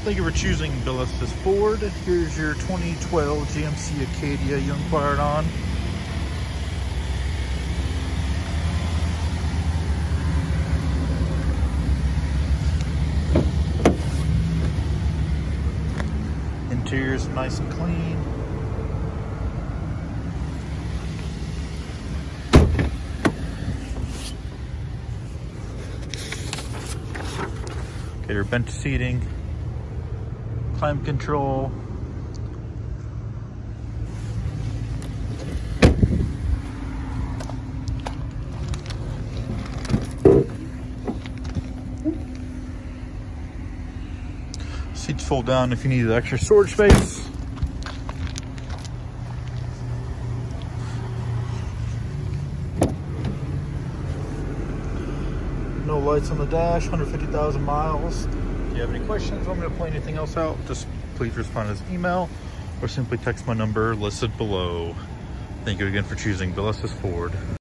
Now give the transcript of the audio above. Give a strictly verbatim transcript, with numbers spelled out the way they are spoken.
Thank you for choosing Bill Estes Ford. Here's your twenty twelve G M C Acadia you inquired on. Interior's nice and clean. Get your bench seating, climate control, seats fold down if you need extra storage space. No lights on the dash, one hundred fifty thousand miles. If you have any questions, want me to point anything else out, just please respond as email or simply text my number listed below. Thank you again for choosing Bill Estes Ford.